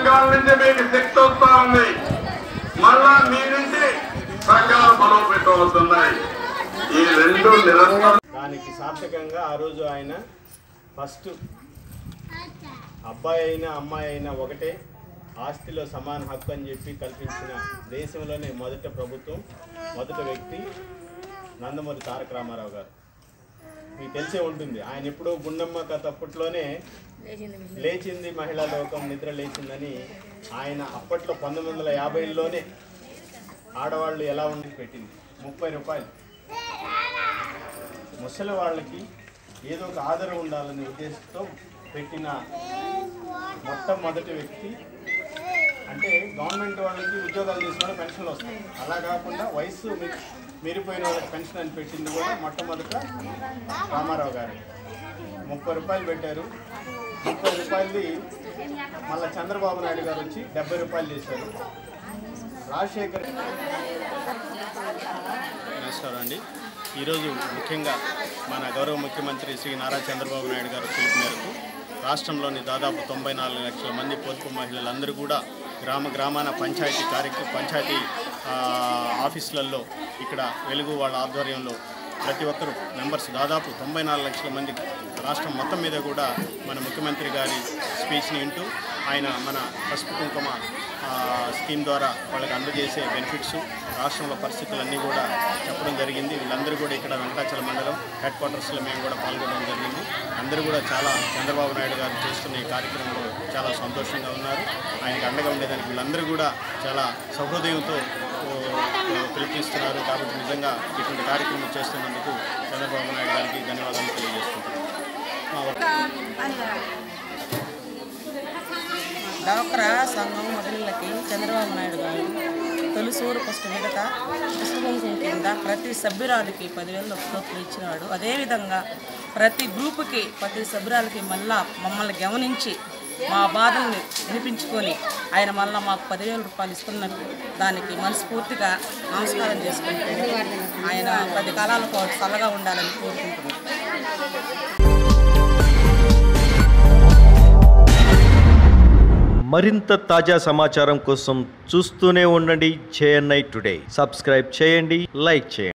సంఘాల నుంచి మీకు శక్తి వస్తా ఉంది. మళ్ళా మీ నుంచి సంఘాలు బలోపేతం అవుతున్నాయి. ఈ రెండు నిరంతరం దానికి సార్థకంగా ఆ రోజు ఆయన ఫస్ట్ అబ్బాయి అయినా అమ్మాయి అయినా ఒకటే, ఆస్తిలో సమాన హక్కు అని చెప్పి కల్పించిన దేశంలోనే మొదటి ప్రభుత్వం, మొదటి వ్యక్తి నందమూరి తారక రామారావు గారు. మీకు తెలిసే ఉంటుంది, ఆయన ఎప్పుడో గుండమ్మ కథ అప్పట్లోనే లేచింది మహిళా లోకం నిద్ర లేచిందని ఆయన అప్పట్లో 1950లోనే ఆడవాళ్ళు ఎలా ఉండి పెట్టింది 30 రూపాయలు. ముసలి వాళ్ళకి ఏదో ఒక ఆదరణ ఉండాలనే ఉద్దేశంతో పెట్టిన మొట్టమొదటి వ్యక్తి. అంటే గవర్నమెంట్ వాళ్ళకి ఉద్యోగాలు చేసిన వాళ్ళకి పెన్షన్లు వస్తాయి, అలా కాకుండా వయసు మీరిపోయిన వాళ్ళకి పెన్షన్ అని పెట్టింది కూడా మొట్టమొదట రామారావు గారు. 30 రూపాయలు పెట్టారు. 30 రూపాయలది మళ్ళీ చంద్రబాబు నాయుడు గారు వచ్చి 70 రూపాయలు చేశారు. రాజశేఖర్. నమస్కారం అండి. ఈరోజు ముఖ్యంగా మన గౌరవ ముఖ్యమంత్రి శ్రీ నారా చంద్రబాబు నాయుడు గారు పిలుపు మేరకు రాష్ట్రంలోని దాదాపు 94 లక్షల మంది పొదుపు మహిళలందరూ కూడా గ్రామాన పంచాయతీ ఆఫీసులలో ఇక్కడ వెలుగు వాళ్ళ ఆధ్వర్యంలో ప్రతి ఒక్కరు మెంబర్స్ దాదాపు 94 లక్షల మంది రాష్ట్రం మొత్తం మీద కూడా మన ముఖ్యమంత్రి గారి స్పీచ్ని వింటూ ఆయన మన పసుపు కుంకుమ స్కీమ్ ద్వారా వాళ్ళకి అందజేసే బెనిఫిట్స్, రాష్ట్రంలో పరిస్థితులన్నీ కూడా చెప్పడం జరిగింది. వీళ్ళందరూ కూడా ఇక్కడ వెంకటాచల మండలం హెడ్ క్వార్టర్స్లో మేము కూడా పాల్గొనడం జరిగింది. అందరూ కూడా చాలా చంద్రబాబు నాయుడు గారు చేస్తున్న ఈ కార్యక్రమంలో చాలా సంతోషంగా ఉన్నారు. ఆయనకు అండగా ఉండేదానికి వీళ్ళందరూ కూడా చాలా సహృదయంతో పిలుపునిస్తున్నారు. కాబట్టి నిజంగా ఇటువంటి కార్యక్రమం చేస్తున్నందుకు చంద్రబాబు నాయుడు గారికి ధన్యవాదాలు తెలియజేసుకుంటున్నాను. డాక్రా సంఘం మహిళలకి చంద్రబాబు నాయుడు గారు తొలిసూరు ఫస్ట్ విడత పసుపు కుంకుమ కింద ప్రతి సభ్యురాలికి 10,000 రూపాయలు ఇచ్చినాడు. అదేవిధంగా ప్రతి గ్రూపుకి ప్రతి సభ్యురాలకి మమ్మల్ని గమనించి మా బాధల్ని వినిపించుకొని ఆయన మళ్ళీ మాకు 10,000 రూపాయలు ఇస్తున్నట్టు దానికి మనస్ఫూర్తిగా నమస్కారం చేసుకుంటూ ఆయన 10 కాలాల పాటు చల్లగా ఉండాలని కోరుకుంటున్నాను. మరింత తాజా సమాచారం కోసం చూస్తూనే ఉండండి JNI టుడే. సబ్స్క్రైబ్ చేయండి, లైక్ చేయండి.